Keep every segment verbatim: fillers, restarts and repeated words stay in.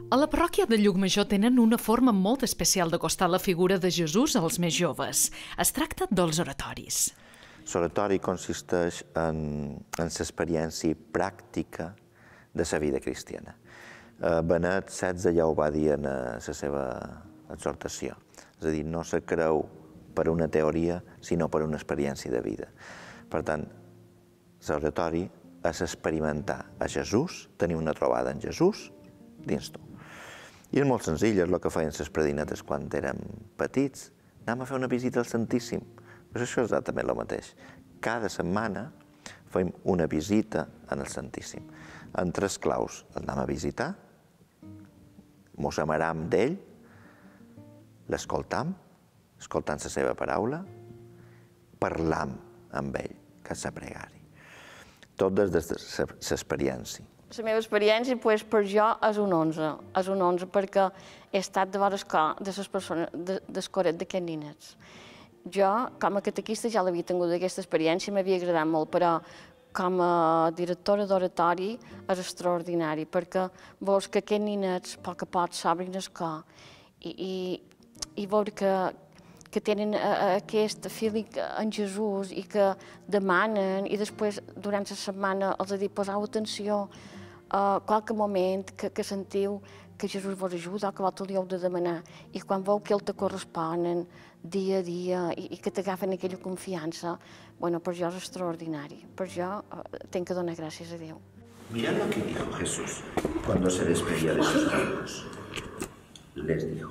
A la parròquia de Llucmajor tenen una forma molt especial d'acostar la figura de Jesús als més joves. Es tracta dels oratoris. L'oratori consisteix en, en l'experiència pràctica de la vida cristiana. Benet setze ja ho va dir en la seva exhortació. És a dir, no se creu per una teoria, sinó per una experiència de vida. Per tant, l'oratori és experimentar a Jesús, tenir una trobada en Jesús dins tu. I és molt senzill, és el que feien les predinetes quan érem petits. Anem a fer una visita al Santíssim. Pues això és exactament el mateix. Cada setmana fem una visita en el Santíssim. En tres claus el anem a visitar, mos amaram d'ell, l'escoltam, escoltant la seva paraula, parlam amb ell, que és la pregària. Tot des de l'experiència. La meva experiència, pues, per jo, és un onze. És un onze perquè he estat de vora escola de les persones, de, d'escoret d'aquests ninets. Jo, com a catequista, ja l'havia tingut aquesta experiència, m'havia agradat molt, però com a directora d'oratori és extraordinari, perquè veus que aquests ninets, a poc a poc, s'obrin el cor i, i, i veure que, que tenen aquest feeling en Jesús i que demanen, i després, durant la setmana, els ha dit, poseu atenció a qualque moment que, que sentiu que Jesús vos ajuda o que vosaltres li heu de demanar. I quan veu que ell te corresponen dia a dia i, i que t'agafen aquella confiança, bueno, per jo és extraordinari. Per jo eh, tenc que donar gràcies a Déu. Mirad lo que dijo Jesús cuando se despedía de sus amigos. Les dijo: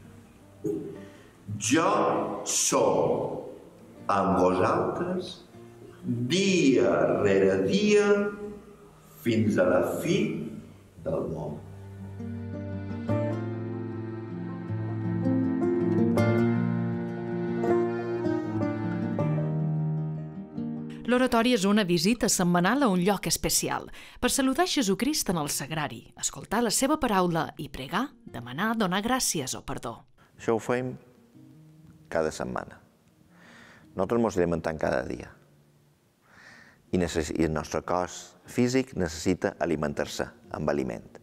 Yo soy amb vosaltres dia rere dia fins a la fi del món. L'oratori és una visita setmanal a un lloc especial per saludar Jesucrist en el sagrari, escoltar la seva paraula i pregar, demanar, donar gràcies o perdó. Això ho fem cada setmana. Nosaltres ens alimentem cada dia. I, I el nostre cos físic necessita alimentar-se amb aliment,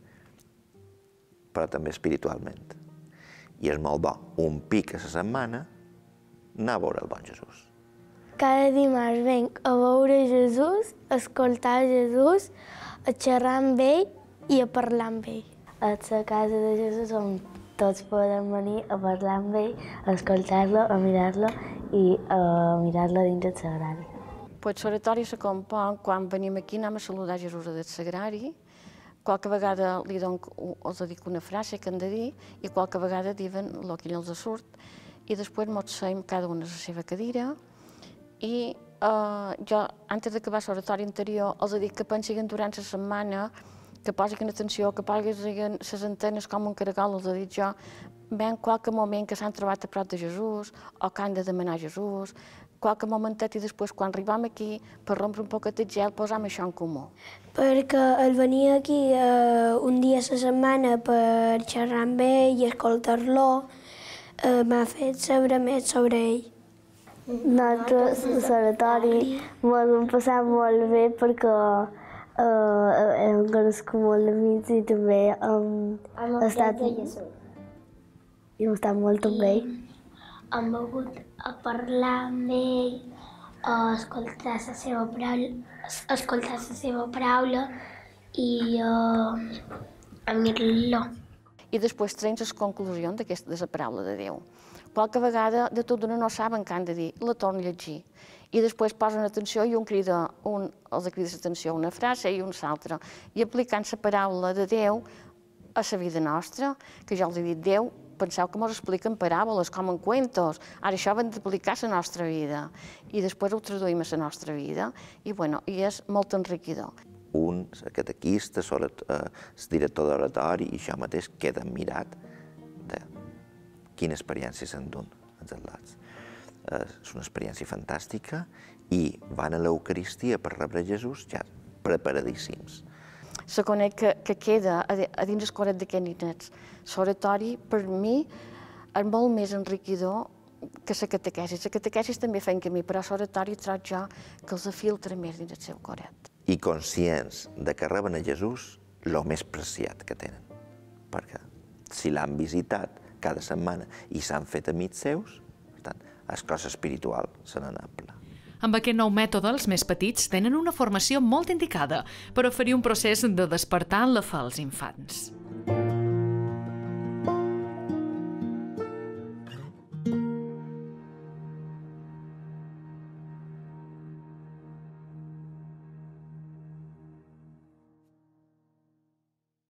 però també espiritualment. I és molt bo, un pic a la setmana, anar a veure el bon Jesús. Cada dimarts venc a veure Jesús, a escoltar Jesús, a xerrar amb ell i a parlar amb ell. A la casa de Jesús on tots podem venir a parlar amb ell, a escoltar-lo, a mirar-lo i a mirar-lo dins del sagrari. Pues l'oratori se compon quan venim aquí, anem a saludar Jesús del sagrari, qualque vegada li dono, els dic una frase que han de dir i qualque vegada diuen el que els surt i després mos seiem cada una a la seva cadira i eh, jo, antes d'acabar l'oratori interior, els dic que pensin durant la setmana, que posin atenció, que posin les antenes com un caragol, els dic jo, ven qualque moment que s'han trobat a prop de Jesús o que han de demanar Jesús, qualque momentet i després, quan arribam aquí, per rompre un poquet de gel, posam això en comú. Perquè el venir aquí eh, un dia a la setmana per xerrar amb ell i escoltar-lo eh, m'ha fet saber més sobre ell. Nosaltres, a l'oratori, m'ho hem passat molt bé perquè uh, hem conegut molt amics i també hem estat... I hem estat molt amb ell. Hem vingut a parlar amb ell, a escoltar la seva paraula, escoltar la seva paraula i uh, a mirar-lo. I després traiem les conclusions d'aquesta de la paraula de Déu. Qualque vegada de tot d'una no saben què han de dir, la tornen a llegir. I després posen atenció i un crida, un els crida l'atenció a una frase i un l'altra. I aplicant la paraula de Déu a la vida nostra, que ja els he dit, Déu, penseu que ens expliquen paràboles, com en cuentos. Ara això hem d'aplicar a la nostra vida. I després ho traduïm a la nostra vida. I, bueno, i és molt enriquidor. Un, el catequista, el director d'oratori i jo mateix queda admirat de quina experiència se'n duen els atlats. És una experiència fantàstica i van a l'Eucaristia per rebre Jesús ja preparadíssims. Se conec que, que queda a, a dins el coret d'aquests ninets. L'oratori, per mi, és molt més enriquidor que la catequesi. La catequesi també fa en camí, però l'oratori trobo jo que els filtra més dins el seu coret. I conscients de que reben a Jesús el més preciat que tenen. perquè si l'han visitat cada setmana i s'han fet amics seus, per tant, és cosa espiritual, se n'anable. Amb aquest nou mètode, els més petits tenen una formació molt indicada per oferir un procés de despertar la fe als infants.